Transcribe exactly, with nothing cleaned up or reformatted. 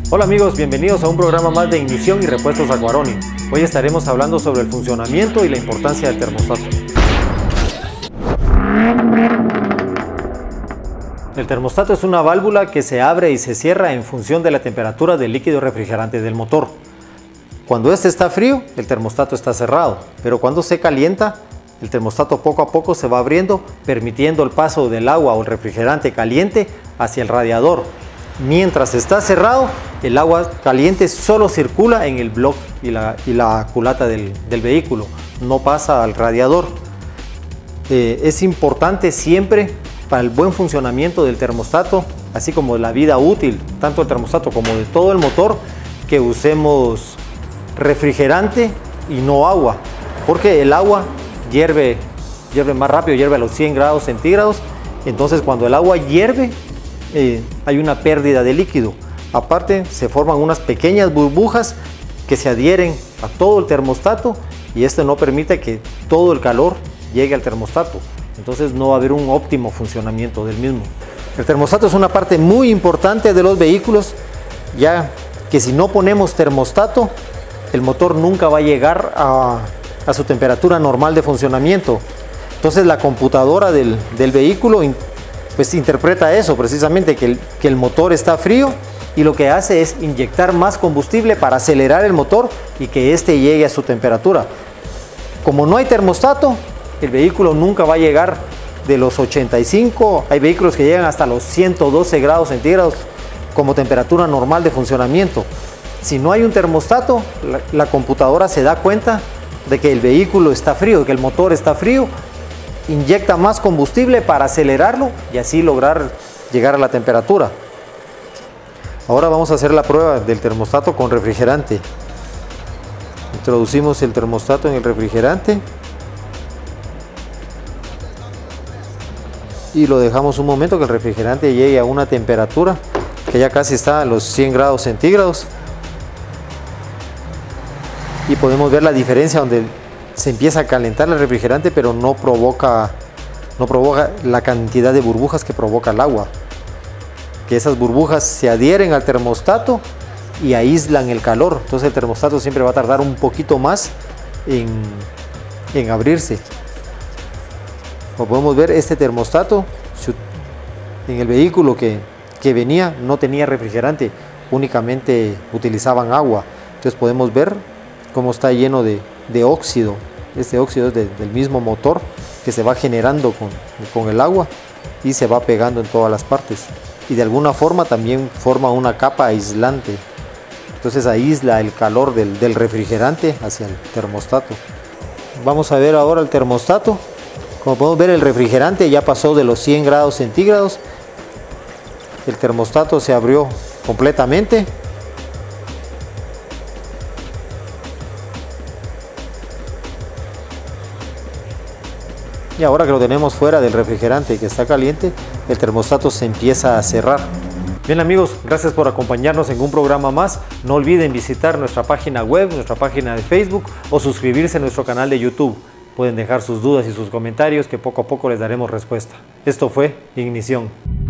Hola amigos, bienvenidos a un programa más de Ignición y Repuestos Acquaroni. Hoy estaremos hablando sobre el funcionamiento y la importancia del termostato. El termostato es una válvula que se abre y se cierra en función de la temperatura del líquido refrigerante del motor. Cuando este está frío, el termostato está cerrado, pero cuando se calienta, el termostato poco a poco se va abriendo, permitiendo el paso del agua o el refrigerante caliente hacia el radiador. Mientras está cerrado, el agua caliente solo circula en el bloque y la, y la culata del, del vehículo, no pasa al radiador. Eh, es importante siempre para el buen funcionamiento del termostato, así como de la vida útil, tanto del termostato como de todo el motor, que usemos refrigerante y no agua, porque el agua hierve, hierve más rápido, hierve a los cien grados centígrados. Entonces cuando el agua hierve, Eh, hay una pérdida de líquido. Aparte, se forman unas pequeñas burbujas que se adhieren a todo el termostato y esto no permite que todo el calor llegue al termostato. Entonces no va a haber un óptimo funcionamiento del mismo. El termostato es una parte muy importante de los vehículos, ya que si no ponemos termostato, el motor nunca va a llegar a, a su temperatura normal de funcionamiento. Entonces la computadora del, del vehículo pues interpreta eso precisamente, que el, que el motor está frío, y lo que hace es inyectar más combustible para acelerar el motor y que éste llegue a su temperatura. Como no hay termostato, el vehículo nunca va a llegar de los ochenta y cinco, hay vehículos que llegan hasta los ciento doce grados centígrados como temperatura normal de funcionamiento. Si no hay un termostato, la, la computadora se da cuenta de que el vehículo está frío, de que el motor está frío, inyecta más combustible para acelerarlo y así lograr llegar a la temperatura. Ahora vamos a hacer la prueba del termostato con refrigerante. Introducimos el termostato en el refrigerante y lo dejamos un momento que el refrigerante llegue a una temperatura que ya casi está a los cien grados centígrados, y podemos ver la diferencia donde se empieza a calentar el refrigerante, pero no provoca, no provoca la cantidad de burbujas que provoca el agua. Que esas burbujas se adhieren al termostato y aíslan el calor. Entonces el termostato siempre va a tardar un poquito más en, en abrirse. Como podemos ver, este termostato en el vehículo que, que venía no tenía refrigerante, únicamente utilizaban agua. Entonces podemos ver cómo está lleno de de óxido. Este óxido es de, del mismo motor que se va generando con, con el agua y se va pegando en todas las partes, y de alguna forma también forma una capa aislante. Entonces aísla el calor del, del refrigerante hacia el termostato. Vamos a ver ahora el termostato. Como podemos ver, el refrigerante ya pasó de los cien grados centígrados, el termostato se abrió completamente. Y ahora que lo tenemos fuera del refrigerante y que está caliente, el termostato se empieza a cerrar. Bien amigos, gracias por acompañarnos en un programa más. No olviden visitar nuestra página web, nuestra página de Facebook o suscribirse a nuestro canal de YouTube. Pueden dejar sus dudas y sus comentarios que poco a poco les daremos respuesta. Esto fue Ignición.